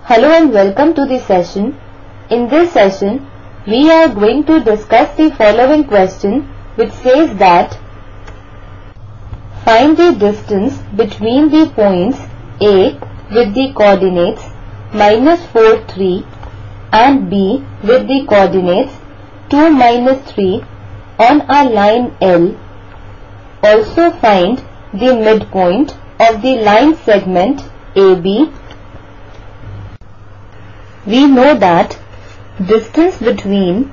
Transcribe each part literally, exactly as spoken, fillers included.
Hello and welcome to the session. In this session, we are going to discuss the following question, which says that find the distance between the points A with the coordinates minus four, three and B with the coordinates two, minus three on a line L. Also find the midpoint of the line segment A B. We know that distance between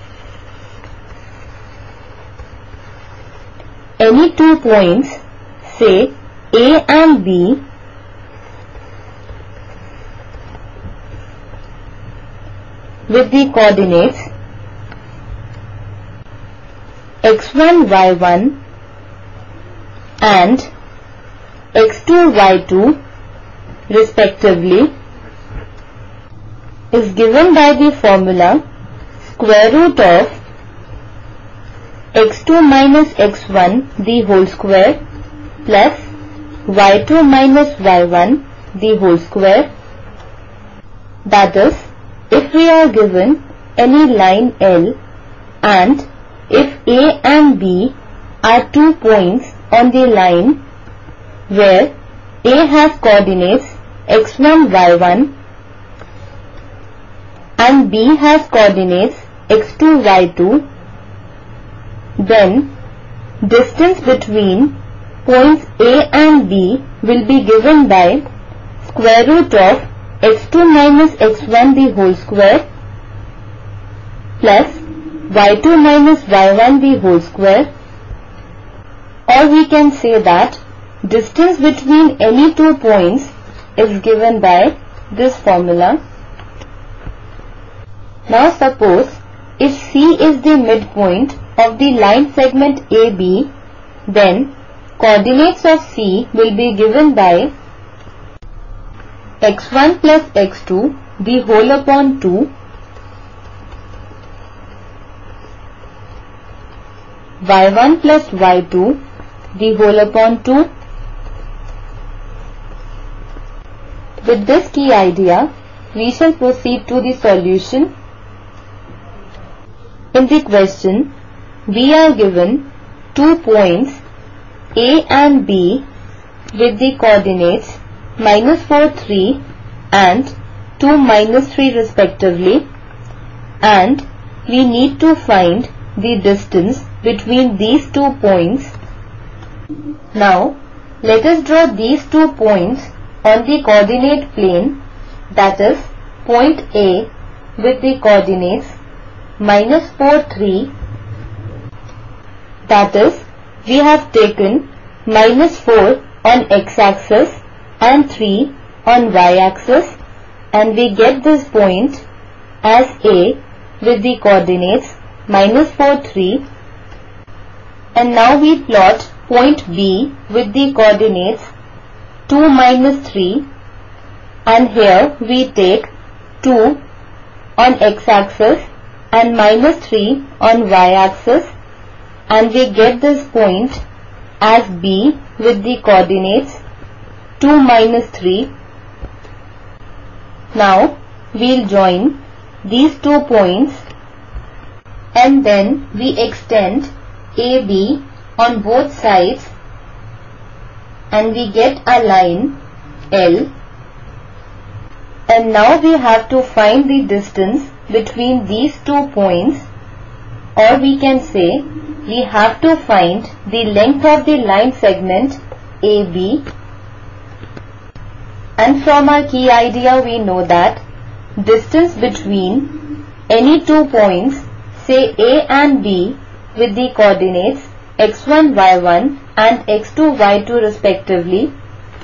any two points, say A and B, with the coordinates x one, y one and x two, y two respectively, is given by the formula square root of x two minus x one the whole square plus y two minus y one the whole square. That is, if we are given any line L and if A and B are two points on the line where A has coordinates x one, y one and B has coordinates x two, y two, then distance between points A and B will be given by square root of x two minus x one the whole square plus y two minus y one the whole square, or we can say that distance between any two points is given by this formula. Now suppose if C is the midpoint of the line segment A B, then coordinates of C will be given by x one plus x two the whole upon two, y one plus y two the whole upon two. With this key idea, we shall proceed to the solution. In the question, we are given two points A and B with the coordinates minus four, three and two, minus three respectively, and we need to find the distance between these two points. Now, let us draw these two points on the coordinate plane, that is, point A with the coordinates minus four, three, that is, we have taken minus four on x-axis and three on y-axis, and we get this point as A with the coordinates minus four, three, and now we plot point B with the coordinates two, minus three, and here we take two on x-axis and minus three on y-axis, and we get this point as B with the coordinates two, minus three. Now we'll join these two points and then we extend A B on both sides and we get a line L, and now we have to find the distance between these two points, or we can say we have to find the length of the line segment A B. And from our key idea we know that distance between any two points, say A and B with the coordinates x one, y one and x two, y two respectively,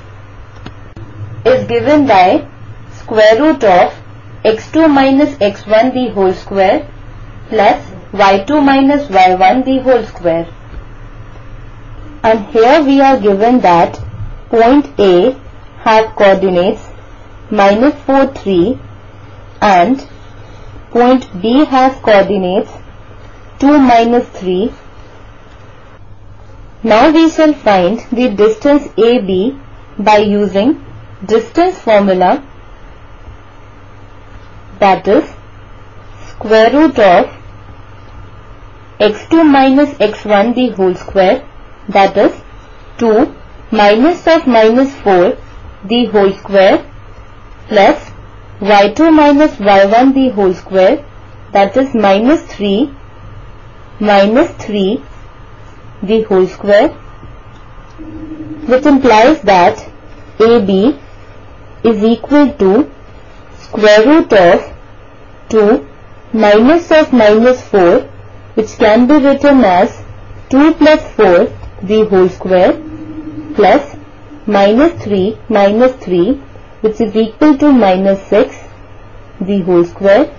is given by square root of x two minus x one the whole square plus y two minus y one the whole square. And here we are given that point A have coordinates minus four, three and point B has coordinates two, minus three. Now we shall find the distance A B by using distance formula. that is square root of x two minus x one the whole square, that is two minus of minus four the whole square, plus y two minus y one the whole square, that is minus three minus three the whole square, which implies that A B is equal to square root of two minus of minus four, which can be written as two plus four the whole square, plus minus three minus three, which is equal to minus six the whole square,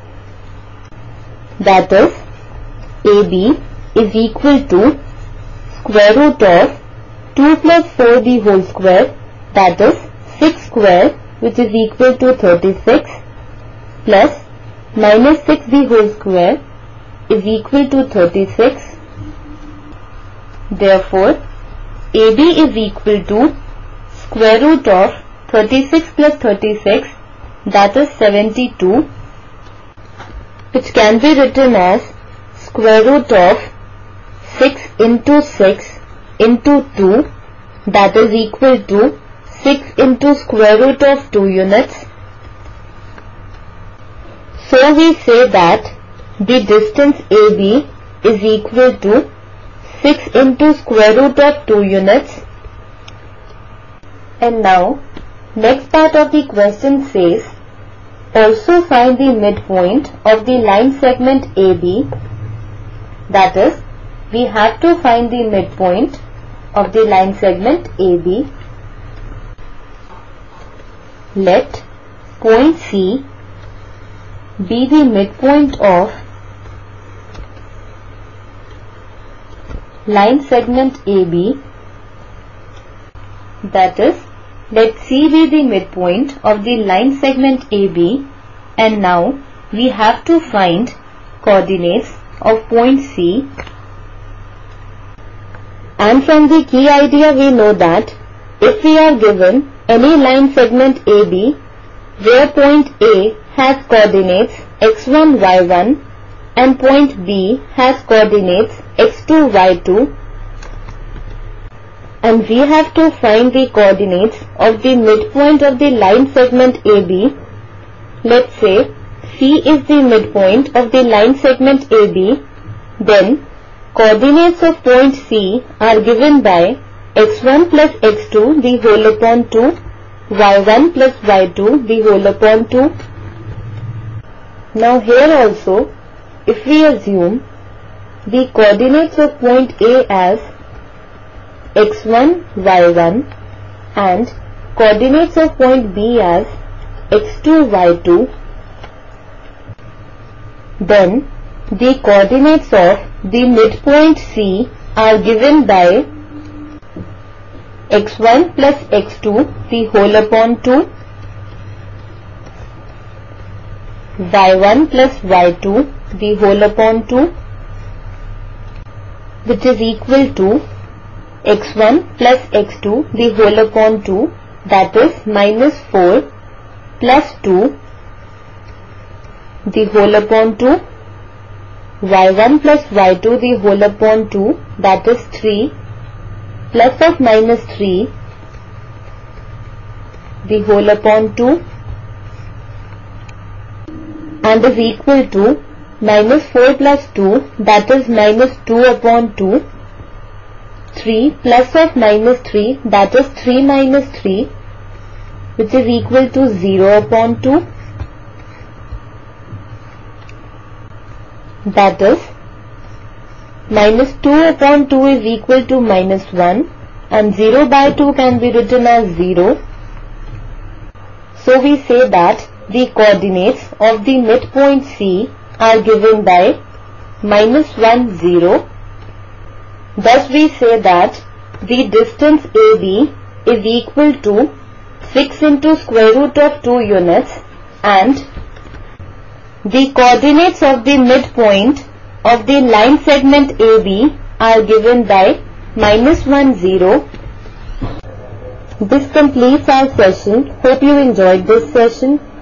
that is A B is equal to square root of two plus four the whole square, that is six square, which is equal to thirty-six, plus minus six the whole square is equal to thirty-six. Therefore, A B is equal to square root of thirty-six plus thirty-six, that is seventy-two, which can be written as square root of six into six into two, that is equal to six into square root of two units. So we say that the distance A B is equal to six into square root of two units. And now, next part of the question says, also find the midpoint of the line segment A B. That is, we have to find the midpoint of the line segment A B. Let point C be the midpoint of line segment A B. That is, let C be the midpoint of the line segment A B, and now we have to find coordinates of point C. And from the key idea we know that if we are given any line segment A B where point A has coordinates x one, y one and point B has coordinates x two, y two, and we have to find the coordinates of the midpoint of the line segment A B. Let's say C is the midpoint of the line segment A B, then coordinates of point C are given by x one plus x two the whole upon two, y one plus y two the whole upon two. Now here also, if we assume the coordinates of point A as x one, y one and coordinates of point B as x two, y two, then the coordinates of the midpoint C are given by x one plus x two the whole upon two, y one plus y two the whole upon two, which is equal to x one plus x two the whole upon two, that is minus four plus two the whole upon two, y one plus y two the whole upon two, that is three, plus of minus three the whole upon two, and is equal to minus four plus two, that is minus two upon two, three plus of minus three, that is three minus three, which is equal to zero upon two. That is, minus two upon two is equal to minus one, and zero by two can be written as zero. So we say that the coordinates of the midpoint C are given by minus one, zero. Thus we say that the distance A B is equal to six into square root of two units, and the coordinates of the midpoint of the line segment A B are given by minus one, zero. This completes our session. Hope you enjoyed this session.